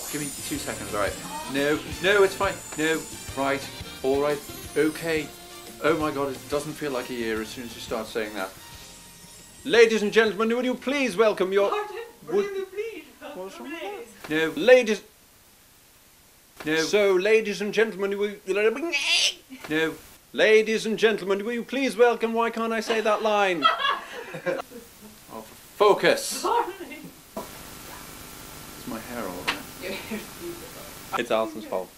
Give me 2 seconds, alright. No, it's fine. No, right, alright, okay. Oh my god, it doesn't feel like a year as soon as you start saying that. Ladies and gentlemen, would you please welcome your... What's wrong with that? No, ladies... No. So, ladies and gentlemen, will you... No. Ladies and gentlemen, will you please welcome... Why can't I say that line? Oh, focus! It's my hair all right. It's Alison's fault.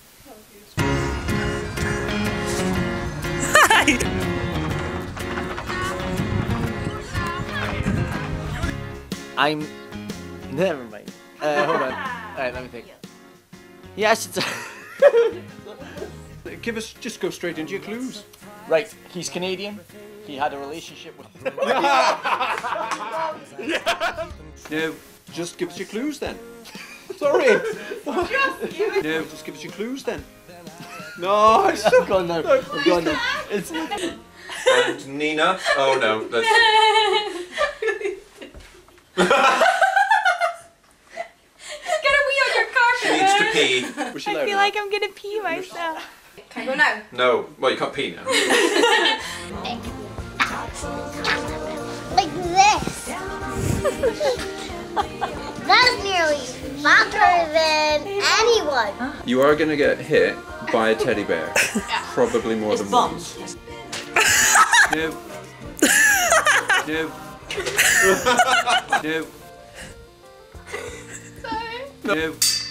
I'm... Never mind. Hold on. Alright, let me think. Yes, it's... Just go straight into your clues. Right, he's Canadian. He had a relationship with... No, just give us your clues then. Sorry. No, just give us your clues then. No, I'm gone now. I'm gone now. It's... And Nina. Oh no, that's... Get a wee on your carpet. She needs to pee. I feel like I'm gonna pee myself. Can I go now? No, well you can't pee now. Like this. That's nearly faster than anyone. You are going to get hit by a teddy bear. Probably more than once. No. No. No. No.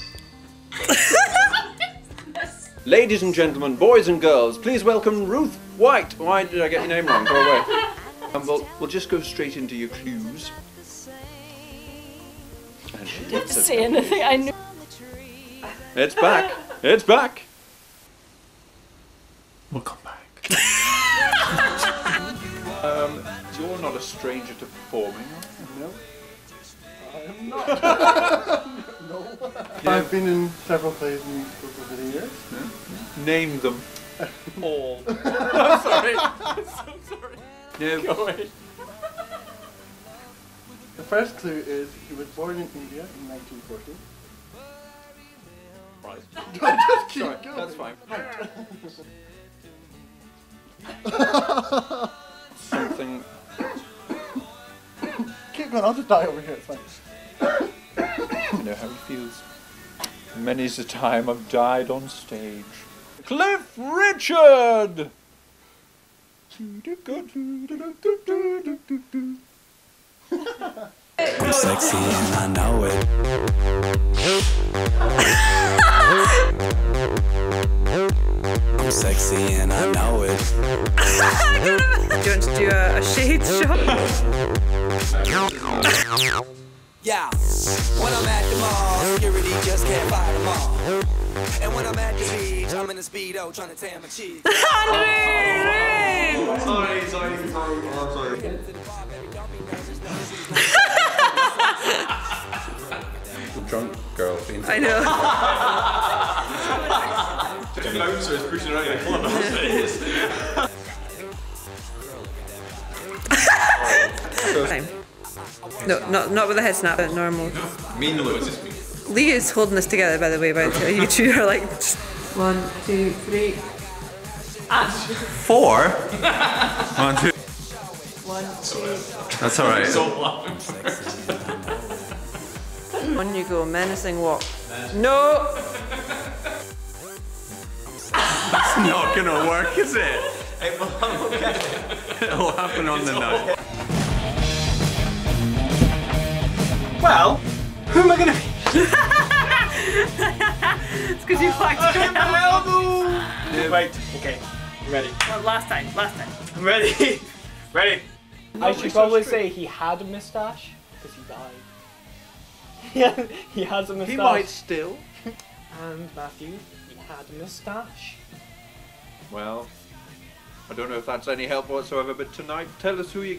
Ladies and gentlemen, boys and girls, please welcome Ruth White. Why did I get your name wrong? Go away. We'll just go straight into your clues. And she Didn't say anything. I knew. It's back. It's back. We'll come back. You're not a stranger to performing, are you? No. I am not. No. I've been in several plays and musicals over the years. Yeah. Name them. All. I'm sorry. I'm so sorry. No. Go away. The first clue is he was born in India in 1940. Right. Just keep Sorry, going. that's fine. Something. Keep going, I'll just die over here, it's fine. You know how he feels. Many's the time I've died on stage. Cliff Richard! I'm sexy and I know it. I'm sexy and I know it. Do you want to do a shade shot? Yeah, when I'm at the mall, security just can't fight them all. And when I'm at the beach, I'm in a Speedo trying to tan my cheeks. Sorry. Drunk girl being... I know. The bouncer is pushing around in a club. No, not with a head snap, but normal. Mean looks. Lee is holding this together, by the way, but you two are like... 1, 2, 3. 4? 1, 2. 1, 2. That's alright. On you go, menacing walk. No! It's not gonna work, is it? It'll happen on the night. Well, who am I gonna be? It's because you fucked it up. Wait, okay, I'm ready. Well, last time. I'm ready. Ready. I should probably say he had a moustache because he died. He has a moustache. He might still. And Matthew, he had a moustache. Well, I don't know if that's any help whatsoever, but tonight, tell us who you...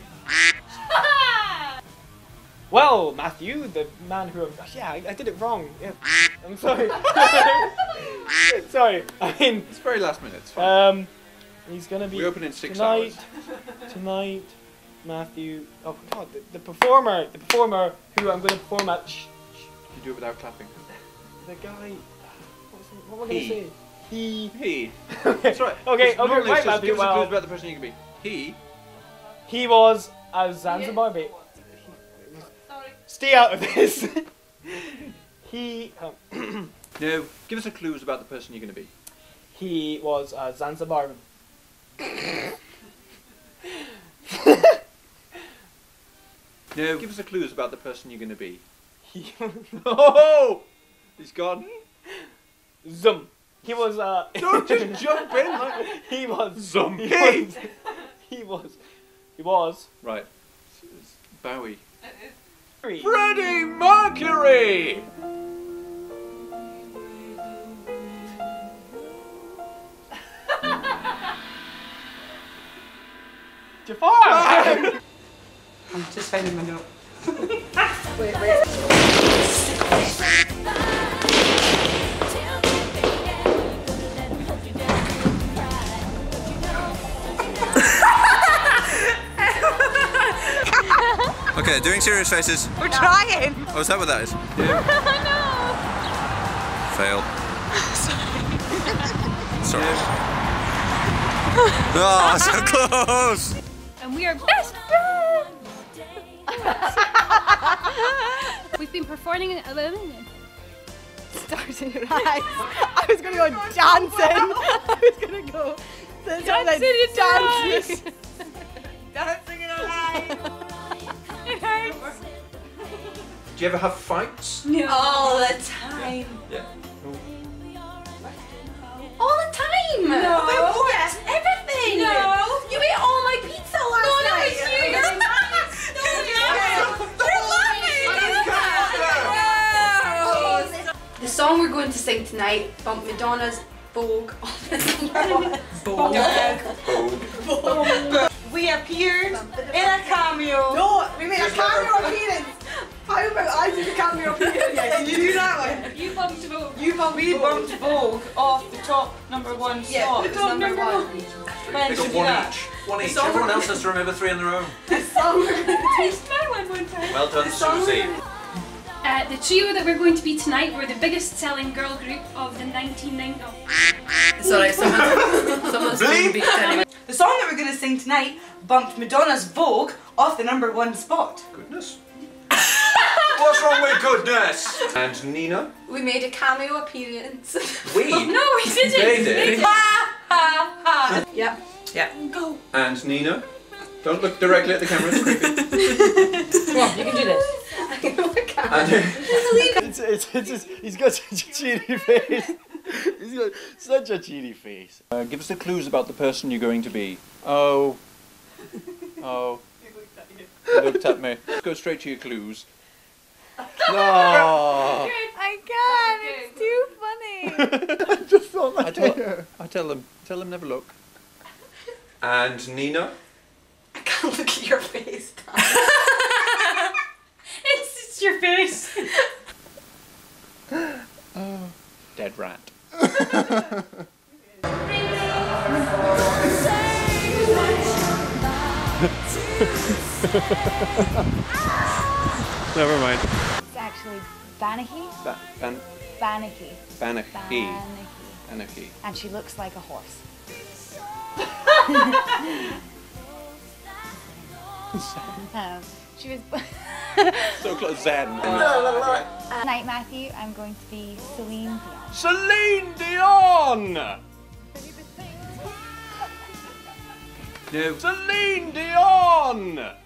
Well, Matthew, the man who... Yeah, I did it wrong. Yeah. I'm sorry. Sorry. I mean... It's very last minute, it's fine. He's gonna be... We open in 6 hours. Tonight, Matthew... Oh god, the performer who I'm gonna perform at... You do it without clapping. The guy. What am I gonna say? He. Okay. That's right. Okay. Normally Right, it's just Matthew. give us a clue Well, about the person you can be. he was a Zanzibar baby. Stay out of this. He. No, give us a clues about the person you're going to be. He was a Zanzibar. No, give us a clues about the person you're going to be. He. Oh! He's gone. Zoom. He was Don't just jump in like... He was. Zombie! He was. Right. It's Bowie. Freddie. Freddie Mercury! Jafar! I'm just finding my note. Okay, doing serious faces. We're trying. Oh, is that what that is? Yeah. Fail. Sorry. Oh, so close! And we are best friends! We've been performing in Stars in your eyes. I was gonna go dancing. I was gonna go dancing in dancing in our eyes. It hurts. Do you ever have fights? No. All the time. Yeah. All the time. No. But what? Everything. No. You ate all my pizza last night. No, it was you. You're laughing. The song we're going to sing tonight, Bump Madonna's Vogue. We appeared in a cameo. No, we made a cameo appearance. How about I did a cameo appearance? Yeah, can you do that one? You bumped Vogue. We bumped Vogue off the top #1 spot. Yeah, the top number one. When They should got we do one that? each. One each. Everyone else has to remember 3 in their own. The song we're going to Taste my one time. Well done, Susie. The trio that we're going to be tonight were the biggest selling girl group of the 1990s. Sorry, someone's being beat anyway. The song that we're going to sing tonight bumped Madonna's Vogue off the #1 spot. Goodness. What's wrong with goodness? And Nina? We made a cameo appearance. We? No, we didn't. They did. Yep. Yeah. Go. And Nina? Don't look directly at the camera, it's creepy. Come on, you can do this. And He's got such a cheery face. He's got such a cheery face. give us the clues about the person you're going to be. Oh. Oh. You looked at me. Let's go straight to your clues. No. I can't. It's too funny. I just saw that. I tell them. Tell them never look. And Nina? I can't look at your face. It's your face. Oh. Dead rat. Never mind. It's actually Banachie. Banachie. Banachie. Banachie. And she looks like a horse. She was. So close, Zen. Tonight, Matthew, I'm going to be Celine Dion. Celine Dion! No. Celine Dion!